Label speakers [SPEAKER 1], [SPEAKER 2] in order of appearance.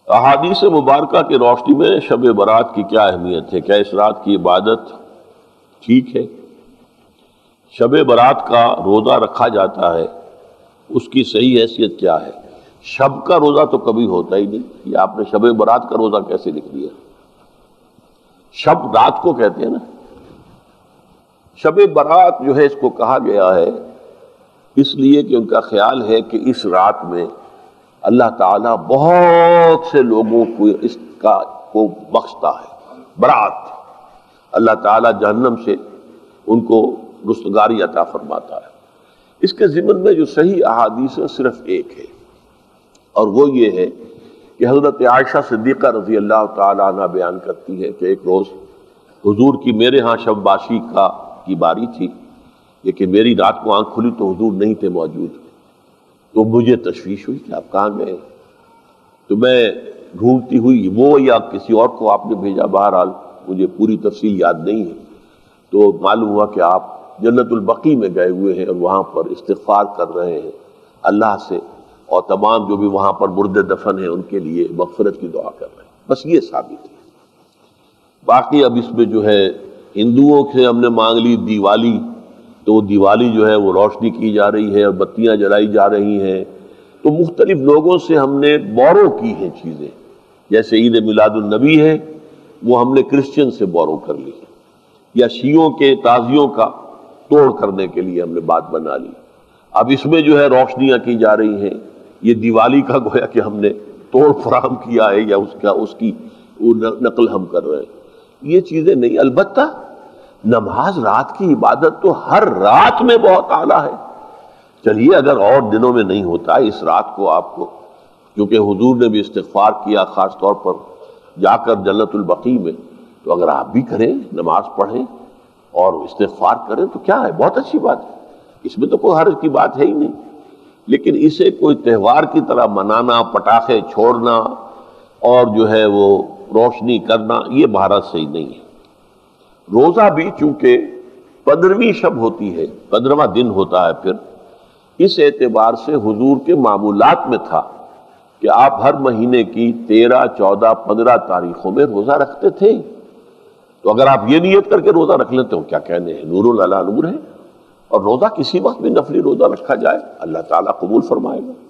[SPEAKER 1] احادیث مبارکہ کی روشنی میں شب برات کی کیا اہمیت ہے؟ کیا اس رات کی عبادت ٹھیک ہے؟ شب برات کا روزہ رکھا جاتا ہے، اس کی صحیح حیثیت کیا ہے؟ شب کا روزہ تو کبھی ہوتا ہی نہیں، یہ آپ نے شب برات کا روزہ کیسے لکھ دیا؟ شب رات کو کہتے ہیں نا۔ شب برات جو ہے اس کو کہا گیا ہے اس لیے کہ ان کا خیال ہے کہ اس رات میں اللہ تعالیٰ بہت سے لوگوں کو بخشتا ہے۔ برات، اللہ تعالیٰ جہنم سے ان کو رستگاری عطا فرماتا ہے۔ اس کے ضمن میں جو صحیح احادیث ہے صرف ایک ہے، اور وہ یہ ہے کہ حضرت عائشہ صدیقہ رضی اللہ تعالیٰ عنہ بیان کرتی ہے کہ ایک روز حضور کی میرے ہاں شب باشی کی باری تھی، لیکن میری رات کو آنکھ کھلی تو حضور نہیں تھے موجود، تو مجھے تشویش ہوئی کہ آپ کہاں گئے؟ تو میں ڈھونڈتی ہوئی وہ یا کسی اور کو آپ نے بھیجا، بہرحال مجھے پوری تفصیل یاد نہیں ہے، تو معلوم ہوا کہ آپ جنت البقیع میں گئے ہوئے ہیں اور وہاں پر استغفار کر رہے ہیں اللہ سے، اور تمام جو بھی وہاں پر مردے دفن ہیں ان کے لیے مغفرت کی دعا کر رہے ہیں۔ بس یہ ثابت ہے۔ باقی اب اس میں جو ہے ہندوؤں سے ہم نے مانگ لی دیوالی، تو دیوالی جو ہے وہ روشنی کی جا رہی ہے اور بتیاں جلائی جا رہی ہیں، تو مختلف لوگوں سے ہم نے بورو کی ہیں چیزیں، جیسے عید میلاد النبی ہے وہ ہم نے کرسچن سے بورو کر لی، یا شیعوں کے تعزیوں کا توڑ کرنے کے لیے ہم نے بات بنا لی۔ اب اس میں جو ہے روشنیاں کی جا رہی ہیں، یہ دیوالی کا گویا کہ ہم نے توڑ فراہم کیا ہے یا اس کی نقل ہم کر رہے ہیں۔ یہ چیزیں نہیں، البتہ نماز رات کی عبادت تو ہر رات میں بہت اعلیٰ ہے۔ چلیے اگر اور دنوں میں نہیں ہوتا، اس رات کو آپ کو، کیونکہ حضور نے بھی استغفار کیا خاص طور پر جا کر جنت البقیع میں، تو اگر آپ بھی کریں، نماز پڑھیں اور استغفار کریں تو کیا ہے، بہت اچھی بات ہے، اس میں تو کوئی حرج کی بات ہے ہی نہیں۔ لیکن اسے کوئی تہوار کی طرح منانا، پٹاخے چھوڑنا اور جو ہے وہ روشنی کرنا، یہ بھارت صحیح نہیں ہے۔ روزہ بھی چونکہ 15ویں شب ہوتی ہے، 15واں دن ہوتا ہے، پھر اس اعتبار سے حضور کے معمولات میں تھا کہ آپ ہر مہینے کی 13، 14، 15 تاریخوں میں روزہ رکھتے تھے۔ تو اگر آپ یہ نیت کر کے روزہ رکھ لیتے ہو، کیا کہنے ہیں، نور علی نور ہے، اور روزہ کسی وقت بھی نفلی روزہ رکھا جائے اللہ تعالیٰ قبول فرمائے گا۔